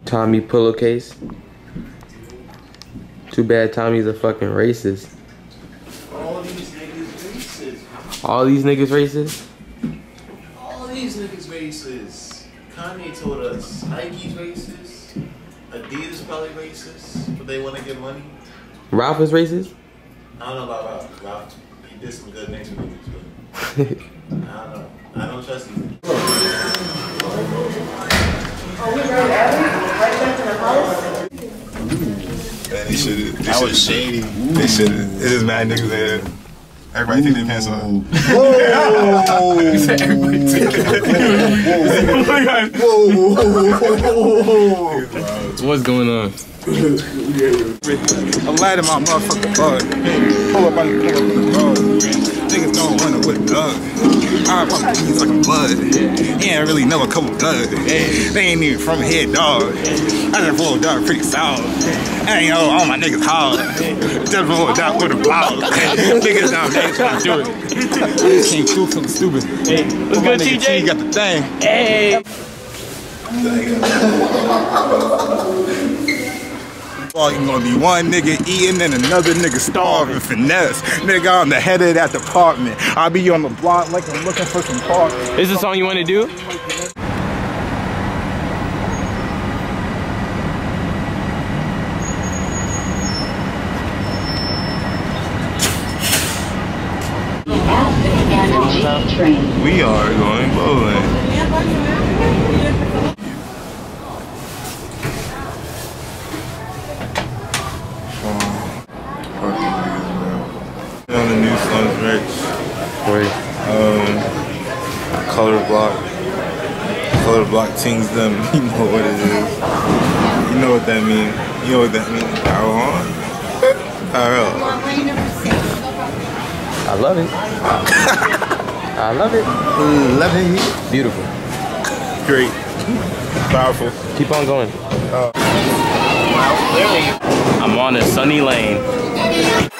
Tommy pillowcase. Too bad Tommy's a fucking racist. All these niggas racist. All these niggas racist? All these niggas racist. Kanye told us Nike's racist. Adidas probably racist, but they want to get money. Ralph is racist? I don't know about Ralph. Ralph, he did some good things for niggas, but I don't know. I don't trust him. Are we right at it? Right back to the house? Man, they should've. That was shady. They should've. It's just mad niggas there. Everybody take their pants off. Whoa! Everybody take their pants off. What's going on? I'm lighting my motherfucking bug. Pull up on the bug. Niggas don't run it with a dog. I pop these like a bud. Yeah, I really know a couple thugs. They ain't even from here, dog. I just rolled up pretty solid. I ain't know all my niggas hard. Just rolled out with a blog. Niggas down there trying to do it. I just came through something stupid. Hey, what's good, TJ? You got the thing. Hey. You gonna be one nigga eating and another nigga starving. Finesse, nigga, I'm the head of that department. I'll be on the block like I'm looking for some park. Is this a song you want to do? We are going bowling. On the new Slums merch. Wait. Color block tings them. You know what it is. You know what that means. You know what that means. Power on. Power up. I love it. I love it. Love it. Beautiful. Great. Powerful. Keep on going. I'm on a sunny lane.